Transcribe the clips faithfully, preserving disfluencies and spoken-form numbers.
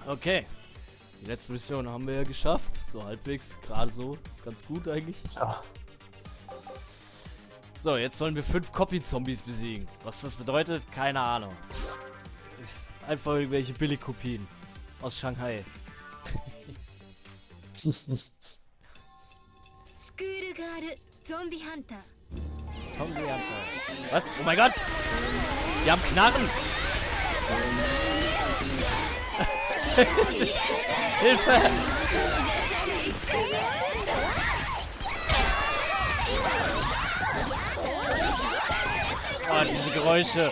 Okay. Die letzte Mission haben wir ja geschafft. So halbwegs, gerade so. Ganz gut eigentlich. Ja. So, jetzt sollen wir fünf Copy-Zombies besiegen. Was das bedeutet, keine Ahnung. Einfach irgendwelche Billigkopien aus Shanghai. Zombie Hunter. Zombie Hunter. Was? Oh mein Gott! Die haben Knarren! Hilfe! Oh, diese Geräusche.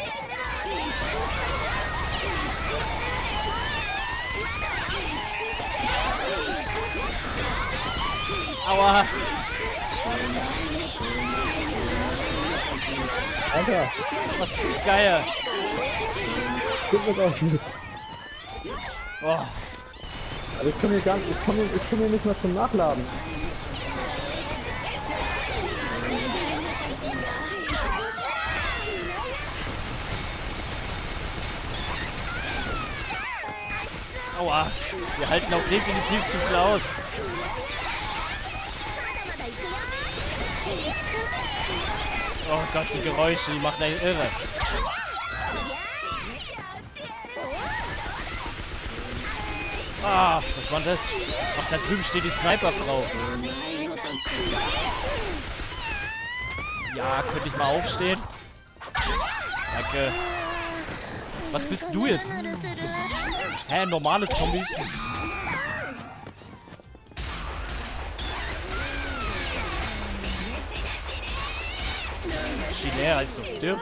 Aua! Alter, Was ist geil! guck mir auch nicht. Oh, Also ich komme hier gar nicht, ich komme ich komm hier nicht mehr zum Nachladen. aua! Wir halten auch definitiv zu viel aus. Oh Gott, die Geräusche, die machen einen irre. Ah, was war das? Ach, da drüben steht die Sniperfrau. Ja, könnte ich mal aufstehen? Danke. Was bist du jetzt? Hä, normale Zombies? Chilär heißt doch, stirb.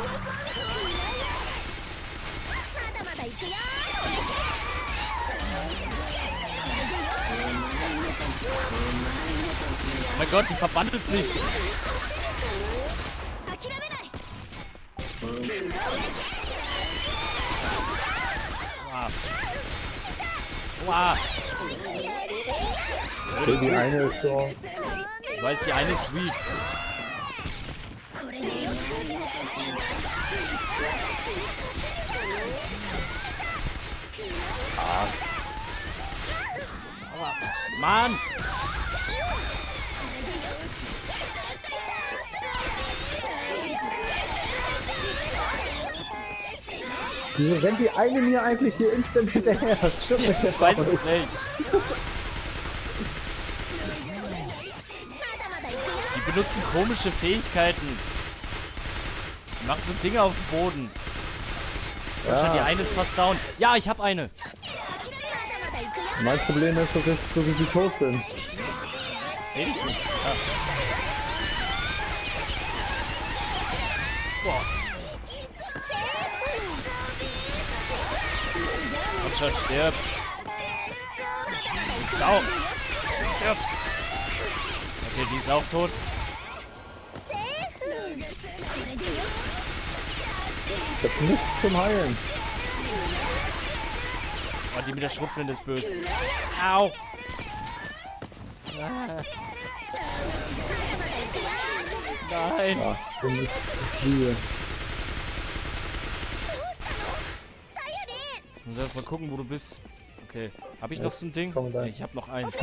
Oh mein Gott, die verbandelt sich. Wow. Wow. Okay, die eine ist so. Ich weiß, die eine ist weak. Ah. Aber, Mann! Wieso rennt die eine mir eigentlich hier instant hinterher? Das stimmt nicht. Ich weiß es nicht. Die benutzen komische Fähigkeiten. Die macht so Dinge auf dem Boden. Ja. Schon, die eine ist fast down. Ja, ich hab eine. Mein Problem ist, dass ich so wie ich tot bin. Ich seh dich nicht. Ja. Boah. Komm schon, stirb. Sau. Stirb. Okay, die ist auch tot. Ich hab nichts zum Heilen. Oh, die mit der Schrupflinde ist böse. Au. Ah. Nein. Ja, bin ich fliege. Ich muss erst mal gucken, wo du bist. Okay. Hab ich noch so ein Ding? Komm rein. Nee, ich hab noch eins.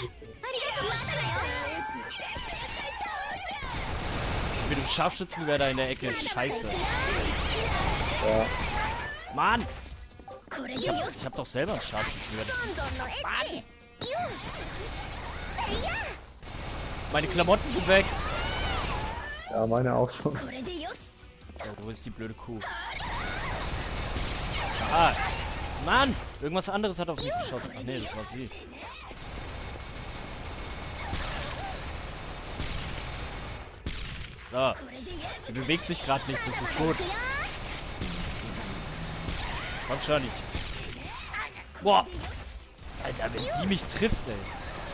Mit dem Scharfschützengewehr da in der Ecke ist scheiße. Ja. Mann! Ich hab, ich hab doch selber ein Scharfschützengewehr. Das Mann! Meine Klamotten sind weg. Ja, meine auch schon. Oh, wo ist die blöde Kuh? Ah! Mann! Irgendwas anderes hat auf mich geschossen. Ach nee, das war sie. So. Die bewegt sich gerade nicht, das ist gut. Komm schon, ich. Boah! Alter, wenn die mich trifft, ey.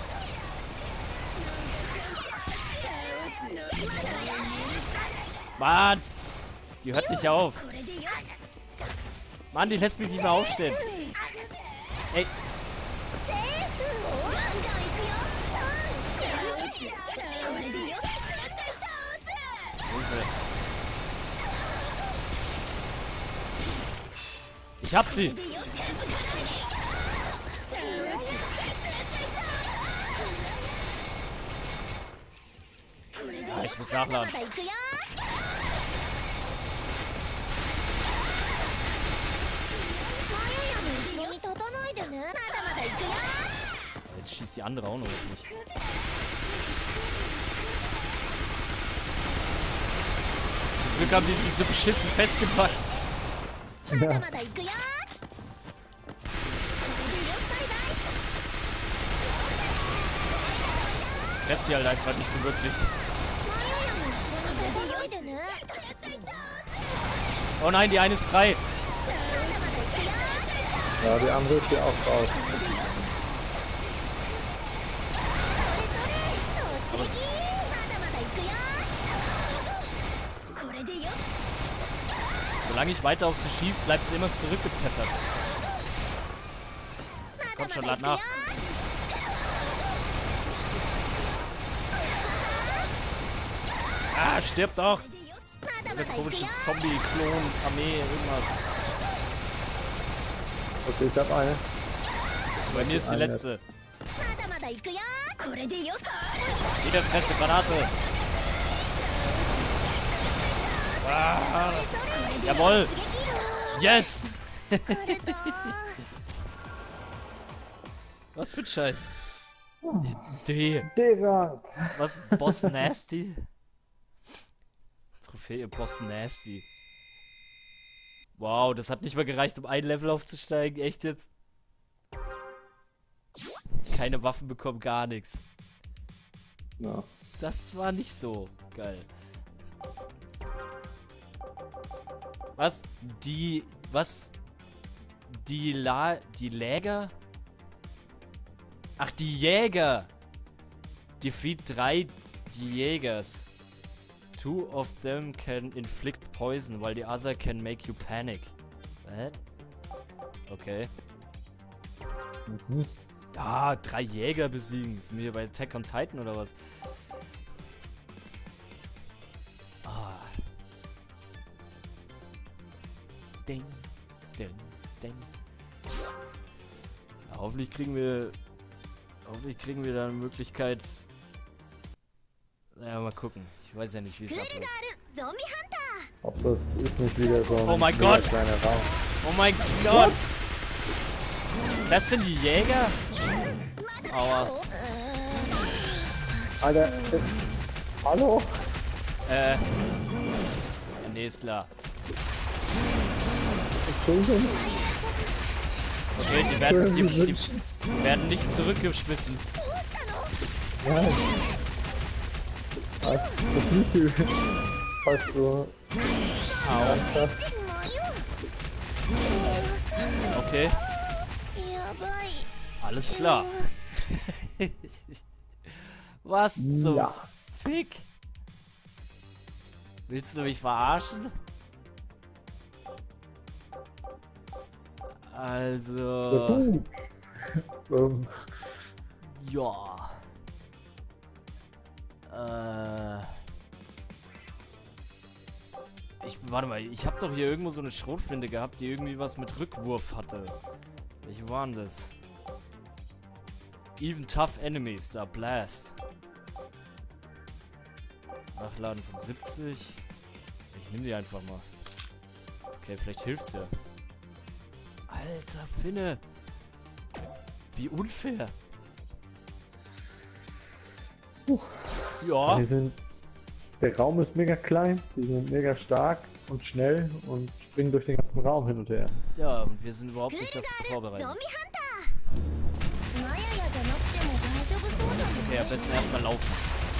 Mann! Die hört nicht auf. Mann, die lässt mich nicht mehr aufstehen. Ey. Wo ist sie? Ich hab sie. Ich muss nachladen. Jetzt schießt die andere auch noch auf mich. Zum Glück haben die sich so beschissen festgepackt. Ja. Ich treffe sie halt einfach nicht so wirklich. Oh nein, die eine ist frei. Ja, die andere ist hier auch raus. Aber es- solange ich weiter auf sie schieße, bleibt sie immer zurückgepfeffert. Komm schon, lad nach. Ah, stirbt doch. Eine komische Zombie-Klon-Armee, irgendwas. Okay, ich hab eine. Bei mir ist die Eine. letzte. Wieder Fresse, Granate. Ah, jawohl. Yes. Was für ein Scheiß. D. D-Rank. Was? Boss Nasty? Trophäe Boss Nasty. Wow, das hat nicht mal gereicht, um ein Level aufzusteigen. Echt jetzt? Keine Waffen bekommen, gar nichts. Ja. Das war nicht so geil. Was? Die... Was? Die La... Die Läger? Ach, die Jäger! Defeat drei die Jägers. Two of them can inflict poison, while the other can make you panic. What? Okay. Mhm. Ja, drei Jäger besiegen. Ist mir hier bei Attack on Titan oder was? Ah. Ding, ding, ding. Ja, hoffentlich kriegen wir... Hoffentlich kriegen wir da eine Möglichkeit... Naja, mal gucken. Ich weiß ja nicht, wie es abläuft. Ob das ist nicht wieder so ein Oh mein mega Gott. kleiner Raum. Oh mein Gott! Das sind die Jäger? Aua. Alter, ist, hallo? Äh. Ja, nee, ist klar. Entschuldigung. Okay, die werden, die, die werden nicht zurückgeschmissen. Ja. Was? Das ist nicht fast so. Au. Okay. Alles klar. Was zum Ja. Fick? Willst du mich verarschen? Ja, Also... gut. ähm, Ja. Äh... Ich, warte mal, ich habe doch hier irgendwo so eine Schrotflinte gehabt, die irgendwie was mit Rückwurf hatte. Welche waren das? Even tough enemies, da Blast. Nachladen von siebzig. Ich nehme die einfach mal. Okay, vielleicht hilft's ja. Alter Finne. Wie unfair. Uh. Ja. die sind, der Raum ist mega klein, die sind mega stark und schnell und springen durch den ganzen Raum hin und her. Ja, und wir sind überhaupt nicht dafür vorbereitet. Okay, am besten erstmal laufen.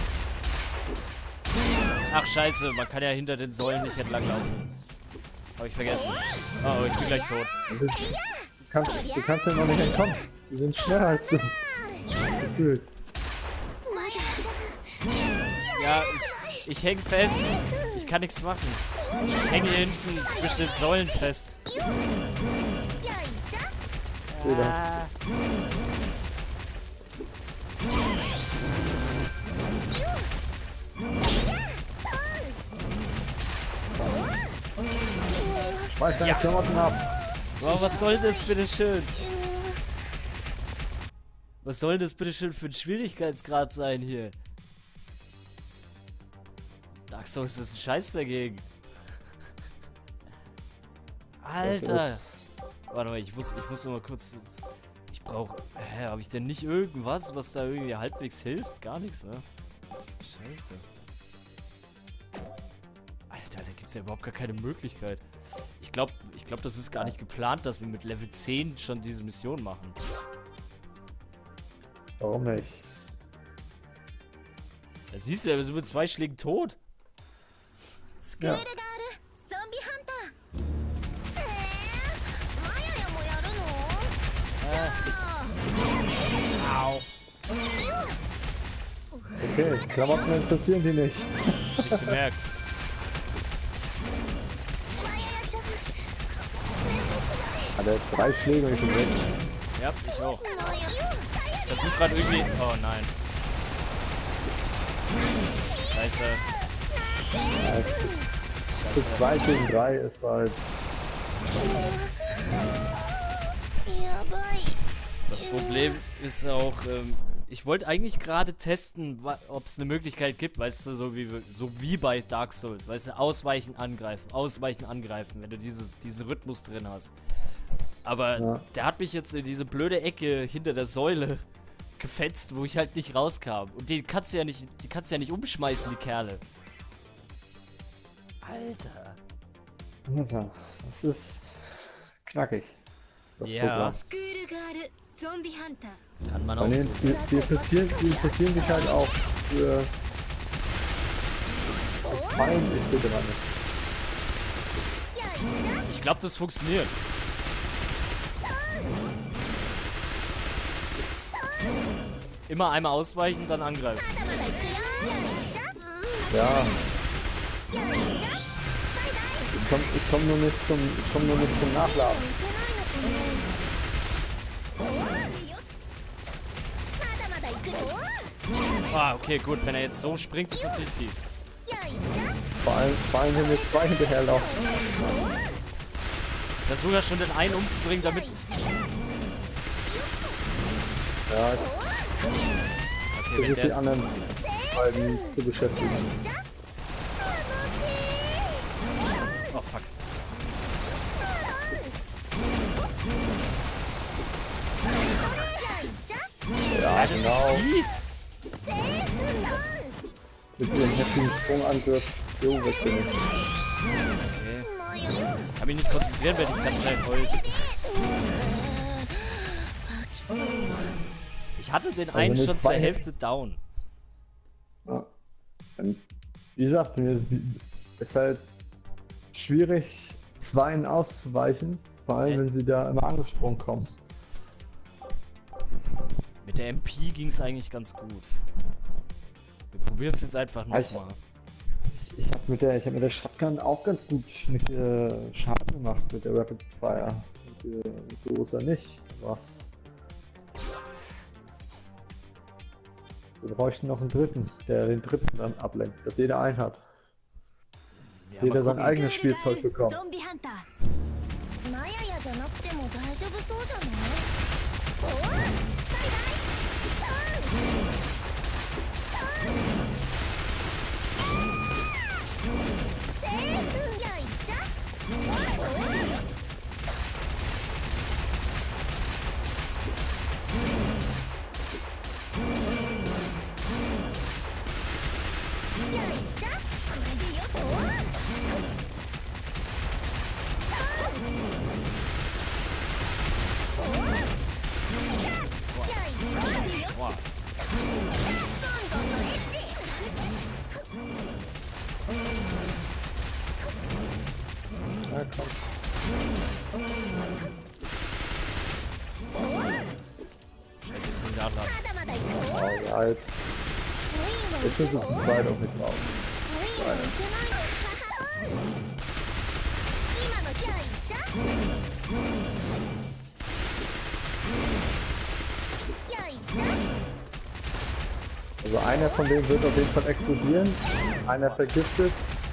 Ach scheiße, man kann ja hinter den Säulen nicht entlang laufen. Hab ich vergessen. Oh, ich bin gleich tot. Du, du, kannst, du kannst ja noch nicht entkommen. Die sind schneller als du. Gefühlt. Ja, ich, ich häng fest. Ich kann nichts machen. Ich hänge hier hinten zwischen den Säulen fest. Ah. Schmeiß deine Ja. Klamotten ab. Wow, was soll das bitte schön? Was soll das bitte schön für ein Schwierigkeitsgrad sein hier? Dark Souls ist ein Scheiß dagegen. Alter. Warte mal, ich muss, ich muss noch mal kurz... Ich brauche... Hä, habe ich denn nicht irgendwas, was da irgendwie halbwegs hilft? Gar nichts, ne? Scheiße. Alter, da gibt es ja überhaupt gar keine Möglichkeit. Ich glaube, ich glaub, das ist gar nicht geplant, dass wir mit Level zehn schon diese Mission machen. Warum nicht? Da siehst du ja, wir sind mit zwei Schlägen tot. Ja. Äh, au. Okay, Klamotten interessieren die nicht. Hab ich gemerkt. Hat er drei Schläge und ich bin weg. Ja, ich auch. Ich versuch gerade irgendwie... Oh nein. Scheiße. Ja, zu Scheiße. zwei gegen drei ist halt. Das Problem ist auch, ähm, ich wollte eigentlich gerade testen, ob es eine Möglichkeit gibt, weißt du, so wie, so wie bei Dark Souls, weißt du, ausweichen, angreifen, ausweichen, angreifen, wenn du dieses, diesen Rhythmus drin hast. Aber Ja. der hat mich jetzt in diese blöde Ecke hinter der Säule gefetzt, wo ich halt nicht rauskam. Und die kannst du ja nicht, die kannst du ja nicht umschmeißen, die Kerle. Alter. Alter, das ist knackig. Das Ja. Programm. スクールガールゾンビハンター Kann man auch Und die, so. die, die, interessieren, die interessieren sich halt auch für das Fallen-Issue dran. Ich glaube, das funktioniert. Immer einmal ausweichen, dann angreifen. Ja. Ich komm, ich komm nur nicht zum, ich komm nur nicht zum Nachladen. Ah, okay, gut. Wenn er jetzt so springt, ist natürlich fies. Vor allem, vor allem wenn wir zwei hinterherlaufen. Ich versuche ja schon den einen umzubringen, damit... Ja, ich Okay, wenn versuche die der... anderen beiden zu beschäftigen. Oh, fuck. Ja, Ja, das genau. ist fies. Mit ihrem heftigen Sprungangriff. Jo, weg bin ich. Okay. Ich kann mich nicht konzentrieren, wenn ich die ganze Zeit Holz. Ich hatte den einen mit schon zur zwei- Hälfte down. Ja. Und wie gesagt, mir ist halt schwierig, Zweien auszuweichen. Vor allem, Äh. wenn sie da immer angesprungen kommen. Mit der M P ging es eigentlich ganz gut. Wir probieren es jetzt einfach Ah, ich- nochmal. Ich, ich habe mit, der- ich hab mit der Shotgun auch ganz gut mit, äh, Schaden gemacht, mit der Rapid Fire. Und, äh, so ist er nicht. Aber wir bräuchten noch einen dritten, der den dritten dann ablenkt, dass jeder einen hat. Ja, Jeder mal sein gucken. eigenes Spielzeug bekommt. ゾンビハンターマヤヤじゃなくても大丈夫そうじゃないおおバイバイセーフよいしょおいおい Boah. Ja, komm. Scheiße, jetzt bin ich nachladen. Oh, ja, jetzt, jetzt sind wir zu zweit auf mich drauf. 今のじゃあ一緒よいしょ Also einer von denen wird auf jeden Fall explodieren, einer vergiftet.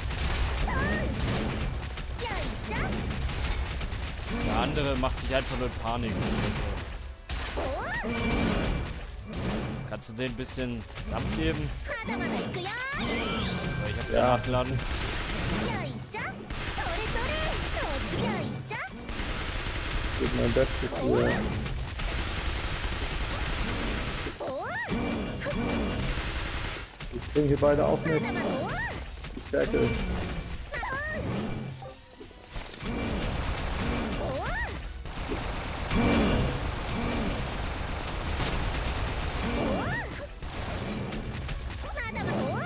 Der andere macht sich einfach nur in Panik. Kann Kannst du den ein bisschen Dampf geben? まだまだ行くよ Weil ich hab Ja. ja nachgeladen. よいしょそれそれお次よいしょ Ich gebe mein Bestes für. お Ich bringe hier beide auch ま mit. だまだお Die Stärke. お まだまだお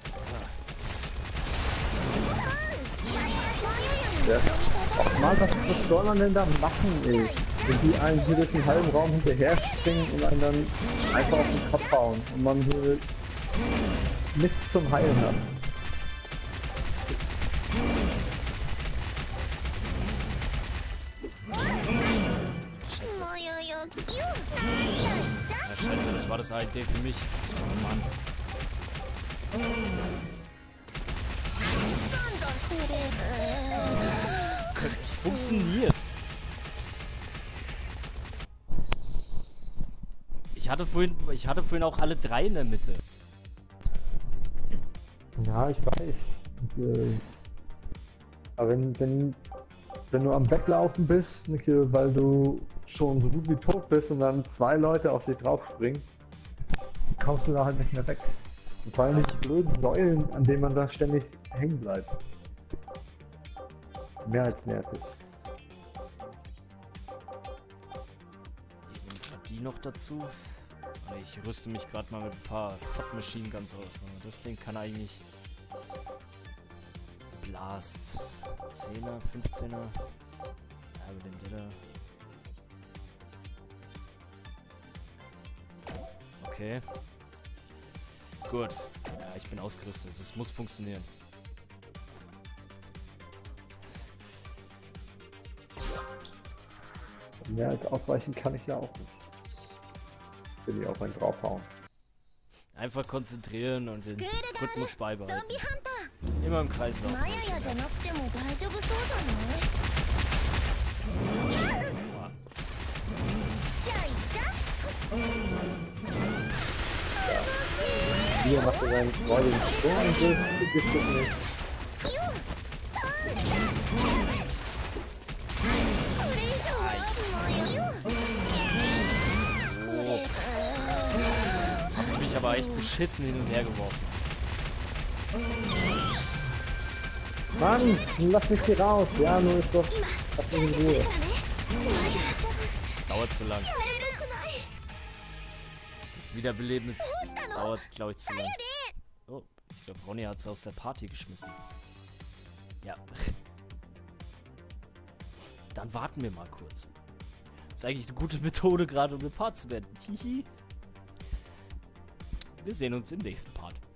Ja. Ach Mann, was, was soll man denn da machen, ey? Wenn die einen hier durch den halben Raum hinterher springen und einen dann einfach auf den Kopf hauen und man hier nichts zum Heilen hat. Scheiße. もよよよよいしょ Ja, scheiße, das war das A I D für mich. Oh Mann. どんどん触れる Es funktioniert. Ich hatte vorhin, ich hatte vorhin auch alle drei in der Mitte. Ja, ich weiß. Und, äh, aber wenn, wenn, wenn du am Weglaufen bist, nicht, äh, weil du schon so gut wie tot bist und dann zwei Leute auf dich draufspringen, kommst du da halt nicht mehr weg. Und vor allem die blöden Säulen, an denen man da ständig hängen bleibt. Mehr als nervig. Ich nehme jetzt mal die noch dazu. Ich rüste mich gerade mal mit ein paar Submachine Guns aus. Das Ding kann eigentlich Blast zehner, fünfzehner. Ja, mit dem Ditter. Okay. Gut. Ja, ich bin ausgerüstet. Das muss funktionieren. Mehr als ausweichen kann ich ja auch nicht. Will ich auch einen draufhauen. Einfach konzentrieren und den Rhythmus ゾン beibehalten. ビハンタ Immer im Kreis ー laufen. マヤヤじゃなくても大丈夫そうじゃないよいしょ Hier macht er seinen freudigen Sprungangriff, gibt es nicht. これ以上はマヤヤ Jetzt haben sie mich aber echt beschissen hin und her geworfen. Mann, lass mich hier raus. Ja, nur ist doch. Lass mich in Ruhe. Das dauert zu lang. やれるくない Das Wiederbeleben ist, das dauert, glaube ich, zu lang. Oh, ich glaube, Ronny hat sie aus der Party geschmissen. Ja. Dann warten wir mal kurz. Das ist eigentlich eine gute Methode, gerade um eine Part zu werden. Hihi. Wir sehen uns im nächsten Part.